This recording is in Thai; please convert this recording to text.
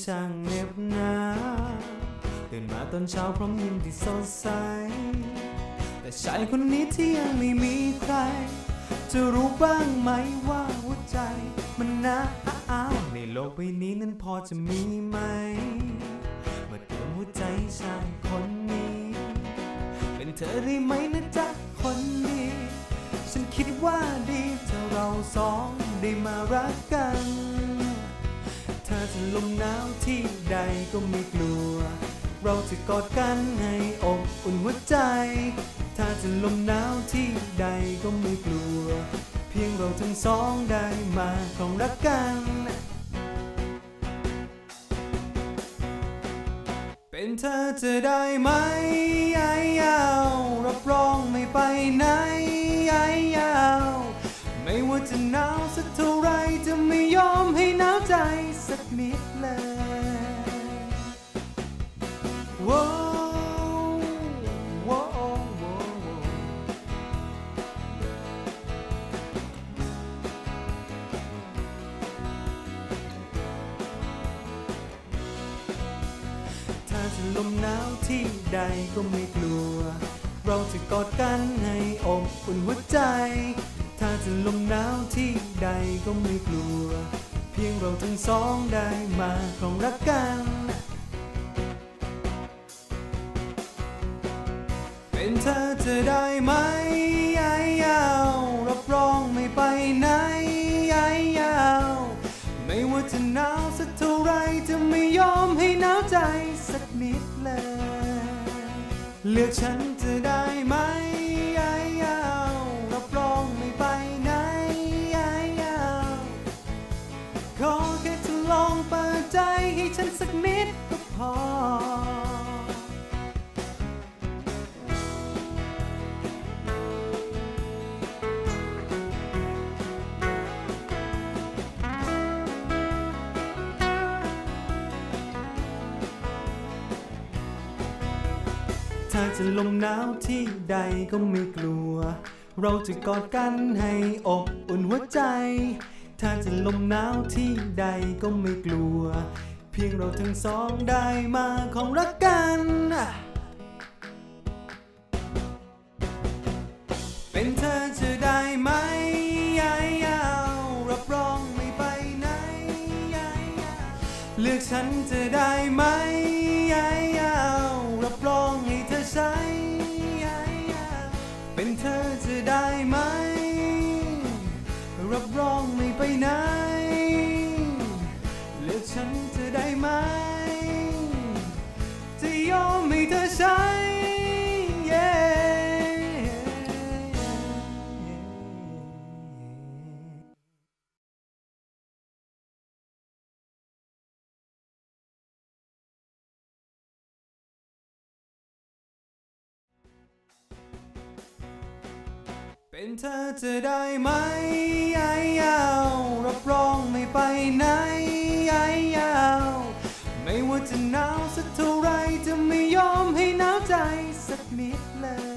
ช่างเหน็บหนาวตื่นมาตอนเช้าพร้อมยิ้มที่สดใสแต่ชายคนนี้ที่ยังไม่มีใครจะรู้บ้างไหมว่าหัวใจมันหนาวในโลกใบนี้นั้นพอจะมีไหมเมื่อเติมหัวใจชายคนนี้เป็นเธอได้ไหมนะจ๊ะคนดีฉันคิดว่าดีถ้าเราสองได้มารักกันเธอจะลมหนาวที่ใดก็ไม่กลัวเราจะกอดกันให้อบอุ่นหัวใจถ้าจะลมหนาวที่ใดก็ไม่กลัวเพียงเราทั้งสองได้มาครองรักกันเป็นเธอจะได้ไหมรับรองไม่ไปไหนไม่ว่าจะหนาวสักเท่าไรจะไม่ยอมให้หนาวใจสักนิดเลยว้าวว้าวถ้าจะลมหนาวที่ใดก็ไม่กลัวเราจะกอดกันให้อบอุ่นหัวใจถ้าจะลมหนาวที่ใดก็ไม่กลัวเพียงเราทั้งสองได้มาครองรักกันเป็นเธอจะได้ไหมรับรองไม่ไปไหนไม่ว่าจะหนาวสักเท่าไรจะไม่ยอมให้หนาวใจสักนิดเลยเลือกฉันจะได้ไหมรับรองไม่ไปไหนขอแค่จะลองเปิดใจให้ฉันสักนิดก็พอถ้าจะลมหนาวที่ใดก็ไม่กลัวเราจะกอดกันให้อบอุ่นหัวใจถ้าจะลมหนาวที่ใดก็ไม่กลัวเพียงเราทั้งสองได้มาของรักกันเป็นเธอจะได้ไหมรับรองไม่ไปไหนเลือกฉันจะได้ไหมรับรองให้เธอใช้เป็นเธอจะได้ไหมรับรองไม่ไปไหนเลือกฉันจะได้ไหมจะยอมให้เธอใช้เป็นเธอจะได้ไหมรับรองไม่ไปไหนไม่ว่าจะหนาวสักเท่าไรจะไม่ยอมให้หนาวใจสักนิดเลย